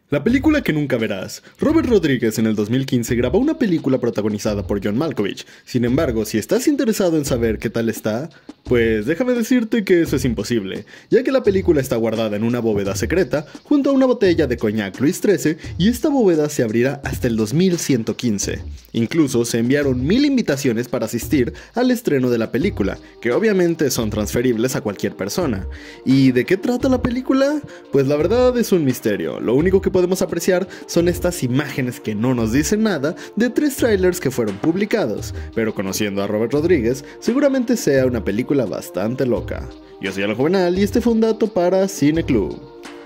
La película que nunca verás. Robert Rodríguez en el 2015 grabó una película protagonizada por John Malkovich. Sin embargo, si estás interesado en saber qué tal está, pues déjame decirte que eso es imposible, ya que la película está guardada en una bóveda secreta junto a una botella de coñac Luis XIII y esta bóveda se abrirá hasta el 2115. Incluso se enviaron 1000 invitaciones para asistir al estreno de la película, que obviamente son transferibles a cualquier persona. ¿Y de qué trata la película? Pues la verdad es un misterio. Lo único que podemos apreciar son estas imágenes que no nos dicen nada de 3 trailers que fueron publicados, pero conociendo a Robert Rodríguez, seguramente sea una película bastante loca. Yo soy Alan Juvenal y este fue un dato para Cine Club.